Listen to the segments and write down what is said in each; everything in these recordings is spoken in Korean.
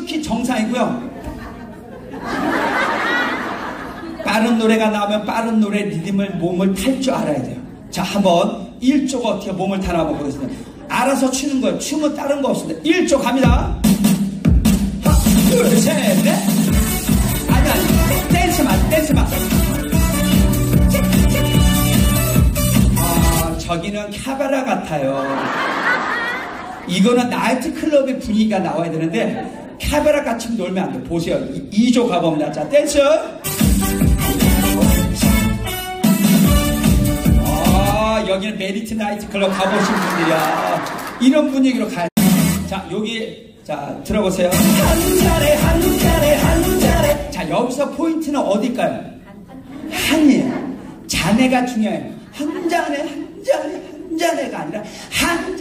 지극히 정상이고요. 빠른 노래가 나오면 빠른 노래 리듬을 몸을 탈 줄 알아야 돼요. 자, 한번 1조가 어떻게 몸을 타나 보겠습니다. 알아서 추는 거예요. 춤은 다른 거 없습니다. 1조 갑니다. 하나, 둘, 셋, 넷. 아니, 댄스만. 아, 저기는 카바라 같아요. 이거는 나이트클럽의 분위기가 나와야 되는데 카바라 같이 놀면 안 돼. 보세요. 2조 가봅니다. 자, 댄스. 여기는 메리트 나이트클럽 가보신 분들이야. 이런 분위기로 가야 돼. 자, 여기, 자, 들어보세요. 한 잔에. 자, 여기서 포인트는 어딜까요? 한이에요. 잔해가 중요해요. 한 잔에가 아니라 한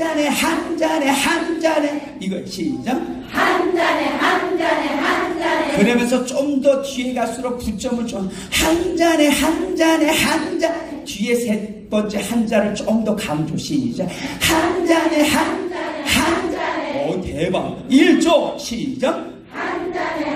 잔에. 이거 시작. 한 잔에. 그러면서 좀 더 뒤에 갈수록 부점을 좀 한 잔에. 뒤에 세 번째 한 잔을 좀 더 강조 시작. 한 잔에. 오, 대박. 1조 시작. 한 잔에.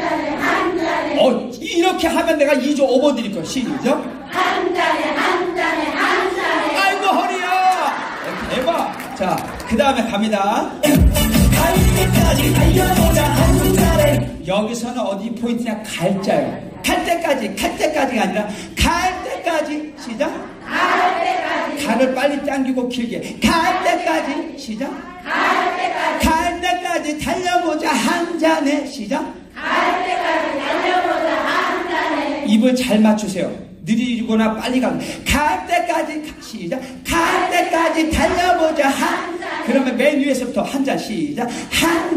이렇게 하면 내가 2조 오버 드릴 거야. 시작. 한 잔에. 아이고 허리야. 대박. 자, 그 다음에 갑니다. 갈 때까지 달려보자 한 잔에. 여기서는 어디 포인트냐? 갈자예요. 갈 때까지가 아니라 갈 때까지. 시작. 갈을 빨리 당기고 길게. 갈 때까지. 시작. 갈 때까지 달려보자 한 잔에. 시작. 갈 때까지 달려보자 한 잔에. 입을 잘 맞추세요. 느리거나 빨리 가면 갈 때까지. 시작. 갈 때까지 달려보자 한 잔. 그러면 맨 위에서부터 한 잔. 시작. 한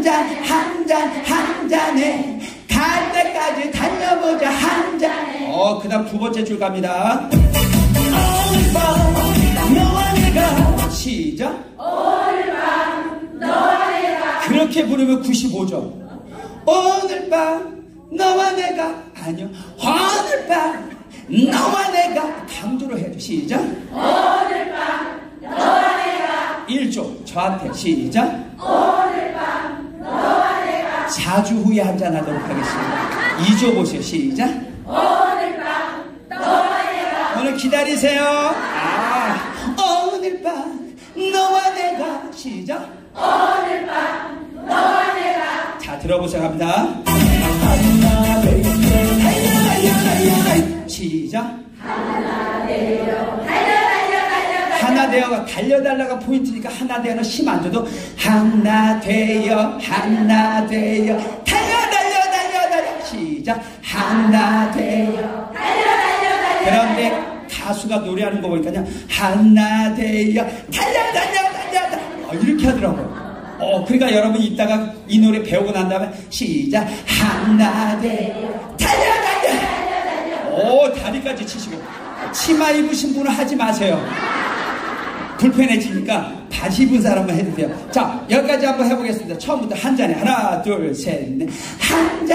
잔에. 갈 때까지 달려보자 한 잔에. 그 다음 두 번째 줄 갑니다. 오늘 밤 너와 내가. 시작. 오늘 밤 너와 내가. 그렇게 부르면 95점. 오늘 밤 너와 내가. 아니요, 오늘 밤 너와 내가. 강조로 해줘. 시작. 오늘 밤 너와 내가. 1조 저한테. 시작. 오늘 밤 너와 내가. 4주 후에 한잔 하도록 하겠습니다. 2조 보세요. 시작. 오늘 밤 너와 내가. 오늘 기다리세요. 오늘 밤 너와 내가. 시작. 오늘 밤 너와 내가. 자, 들어보세요. 갑니다. 하나 되어 시작. 하나 되어 하나 되어가 달려달라가 포인트니까 하나 되어는 힘 안 줘도 하나 되어 달려 시작. 하나 되어 달려. 그런데 가수가 노래하는 거 보니까요, 하나 되어 달려 이렇게 하더라고요. 그러니까 여러분 이따가 이 노래 배우고 난 다음에 시작. 하나 되어 달려. 다리까지 치시고. 치마 입으신 분은 하지 마세요. 불편해지니까 바지 입은 사람만 해도 돼요. 자, 여기까지 한번 해보겠습니다. 처음부터 한 잔에. 하나, 둘, 셋, 넷. 한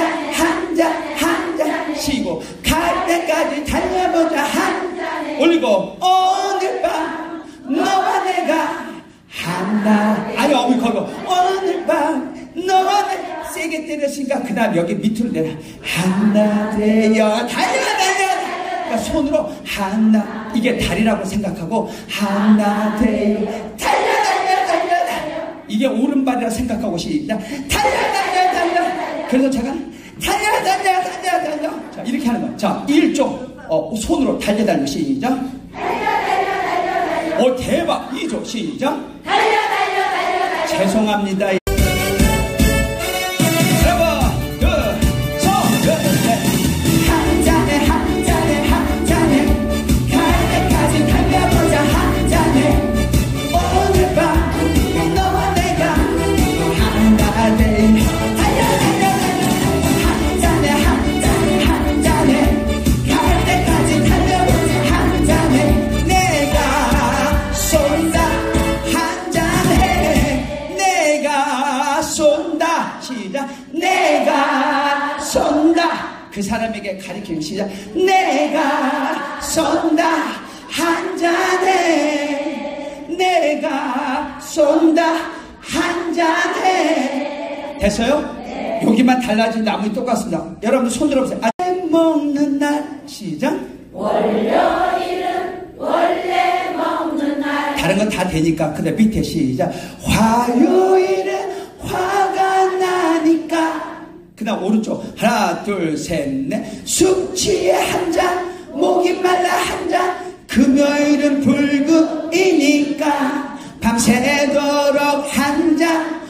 잔 쉬고 갈 때까지 달려보자 한 잔에. 올리고 오늘 밤 너와 내가 하나. 아니, 어머니 걸고 오늘 밤 너와 내가. 세게 때렸으니까 그 다음 여기 밑으로 내려. 하나 되어 달려. 그러니까 손으로 하나, 이게 다리라고 생각하고 하나 되어 달려. 이게 오른발이라 생각하고 시작. 달려. 그래서 제가 달려. 자, 이렇게 하는 거야. 자, 1조 손으로 달려 시작. 달려. 대박. 2조 시작. 달려. 죄송합니다. 그 사람에게 가리키는 시작. 내가 쏜다 한 잔에. 내가 쏜다 한 잔에. 됐어요? 여기만 달라진 나머지 똑같습니다. 여러분들 손 들어보세요. 먹는 날. 시작. 월요일은 원래 먹는 날. 다른 건 다 되니까. 그다음 밑에 시작. 화요일은 화가 나니까. 그다음 오른쪽. 하나 둘 셋 넷. 숙취에 한 잔, 목이 말라 한 잔. 금요일은 불금이니까 밤새도록 한 잔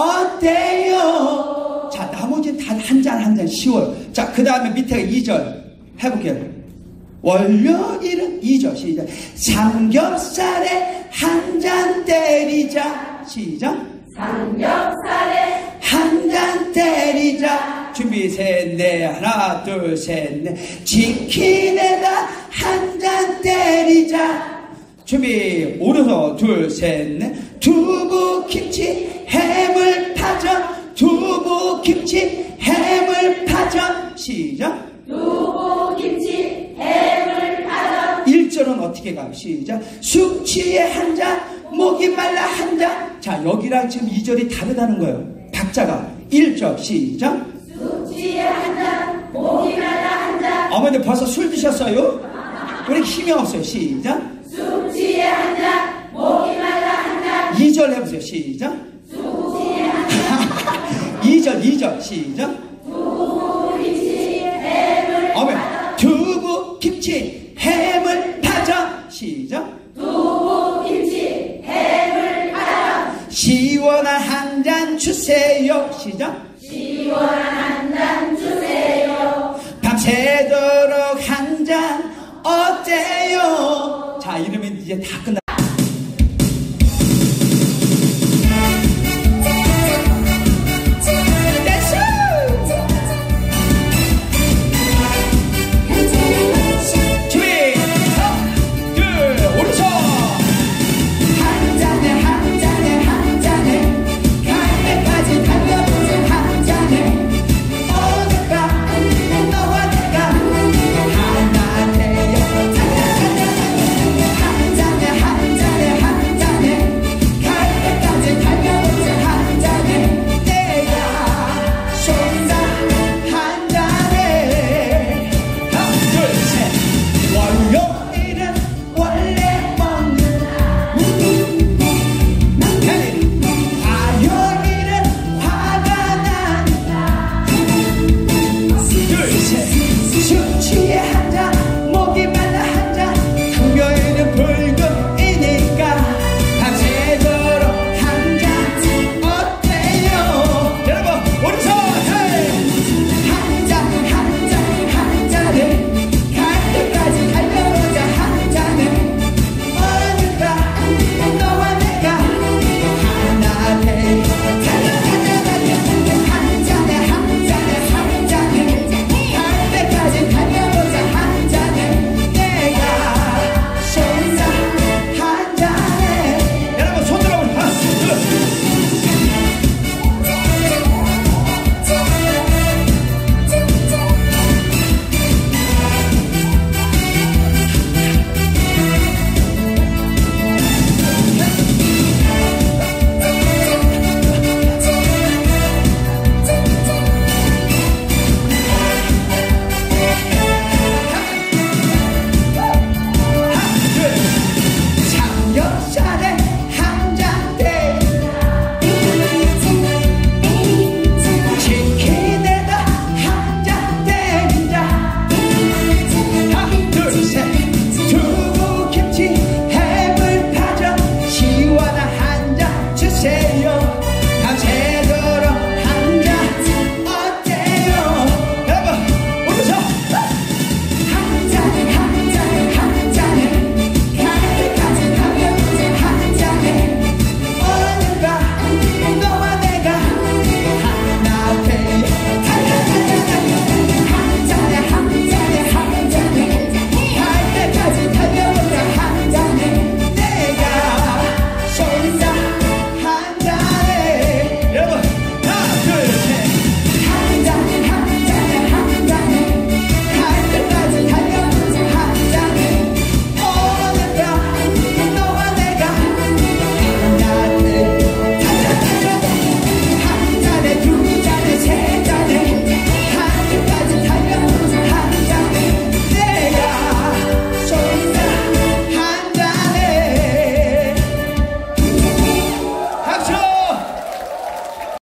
어때요? 자, 나머지는 다 한 잔 한 잔 쉬워요. 자, 그 다음에 밑에가 2절 해볼게요. 월요일은 2절 시작. 삼겹살에 한 잔 때리자. 시작. 삼겹살에 한 잔 때리자. 준비 셋 넷. 하나 둘 셋 넷. 치킨에다 한 잔 때리자. 준비 오른손 둘 셋 넷. 두부 김치 해물 파전. 두부 김치 해물 파전. 시작. 두부 김치 해물 파전. 1절은 어떻게 가요? 시작. 숙취에 한 잔, 목이 말라 한 잔. 자, 여기랑 지금 2절이 다르다는 거예요. 박자가. 1절 시작. 숙취에 한 잔, 목이 말라 한 잔. 어머니 벌써 술 드셨어요? 우리 힘이 없어요. 시작. 숙취에 한 잔, 목이 말라 한 잔. 2절 해보세요. 시작. 숙취에 한 잔. 2절 시작. 두부 김치 해물 어머니 파전. 두부 김치 해물 파전. 시작. 두부 김치 해물 파전. 시원한 한 잔 주세요. 시작. 시원한 한 잔 주세요. 밤새도록 한 잔 어때요? 자, 이러면 이제 다 끝나.